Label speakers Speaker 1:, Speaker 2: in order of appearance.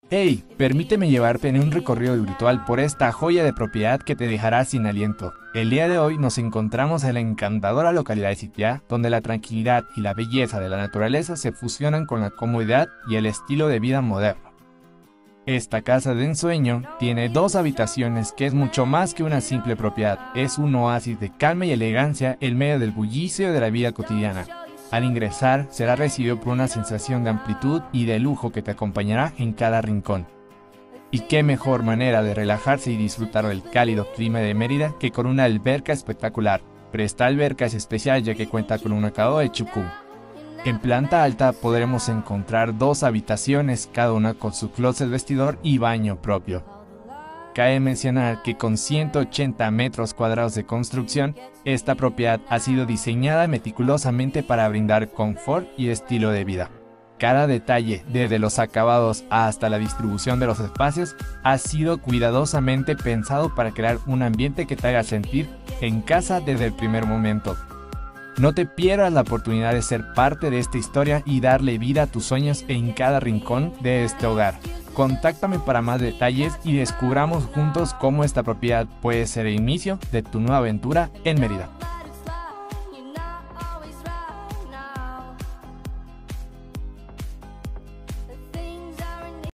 Speaker 1: Hey, permíteme llevarte en un recorrido virtual por esta joya de propiedad que te dejará sin aliento. El día de hoy nos encontramos en la encantadora localidad de Sitiá, donde la tranquilidad y la belleza de la naturaleza se fusionan con la comodidad y el estilo de vida moderno. Esta casa de ensueño tiene 2 habitaciones que es mucho más que una simple propiedad, es un oasis de calma y elegancia en medio del bullicio de la vida cotidiana. Al ingresar, serás recibido por una sensación de amplitud y de lujo que te acompañará en cada rincón. Y qué mejor manera de relajarse y disfrutar del cálido clima de Mérida que con una alberca espectacular, pero esta alberca es especial ya que cuenta con un acabado de chucú. En planta alta podremos encontrar 2 habitaciones, cada una con su closet vestidor y baño propio. Cabe mencionar que con 180 metros cuadrados de construcción, esta propiedad ha sido diseñada meticulosamente para brindar confort y estilo de vida. Cada detalle, desde los acabados hasta la distribución de los espacios, ha sido cuidadosamente pensado para crear un ambiente que te haga sentir en casa desde el primer momento. No te pierdas la oportunidad de ser parte de esta historia y darle vida a tus sueños en cada rincón de este hogar. Contáctame para más detalles y descubramos juntos cómo esta propiedad puede ser el inicio de tu nueva aventura en Mérida.